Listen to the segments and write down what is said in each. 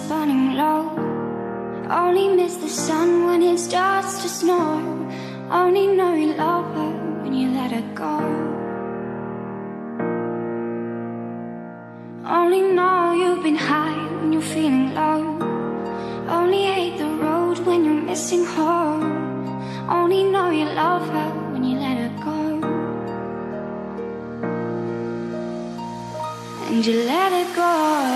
burning low. Only miss the sun when it starts to snow. Only know you love her when you let her go. Only know you've been high when you're feeling low. Only hate the road when you're missing home. Only know you love her when you let her go. And you let her go.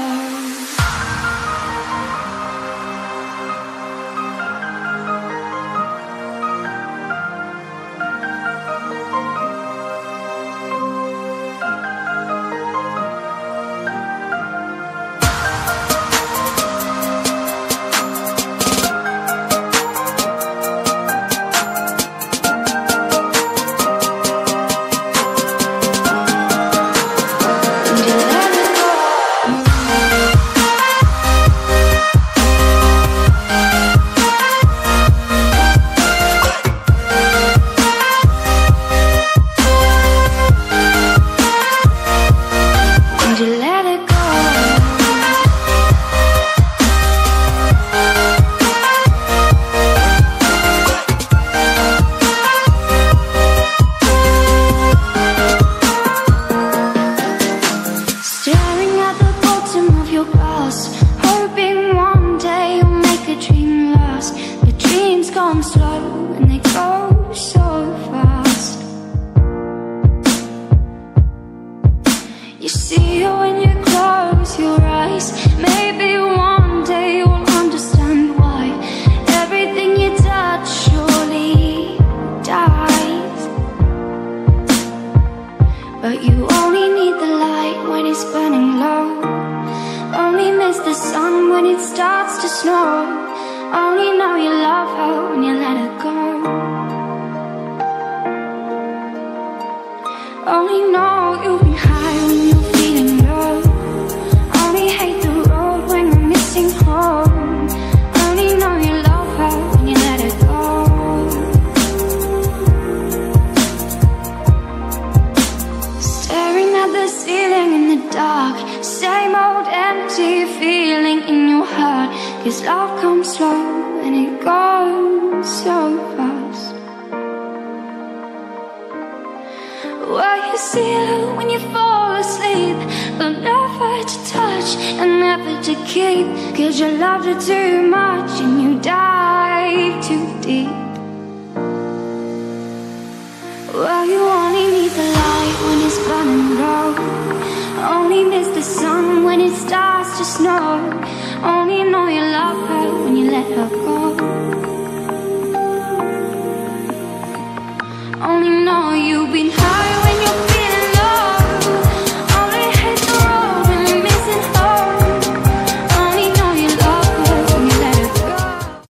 Hoping one day you'll make a dream last. The dreams come slow and they go so fast. You see it when you close your eyes. Maybe one day you'll understand why everything you touch surely dies. But you only need the light when it's burning low. Only miss the sun when it starts to snow. Only know you love her when you let her go. Only know you've been high when you're feeling low. Only hate the road when you're missing home. Only know you love her when you let her go. Staring at the ceiling in the dark, same old empty feeling in your heart. 'Cause love comes slow and it goes so fast. Well, you see her when you fall asleep, but never to touch and never to keep. 'Cause you loved her too much and you dive too deep. Well, you only need the light when it's burning low. Only miss the sun when it starts to snow. Only know you love her when you let her go.